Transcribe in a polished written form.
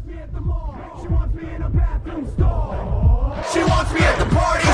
me at the mall. She wants me in a bathroom stall. She wants me at the party.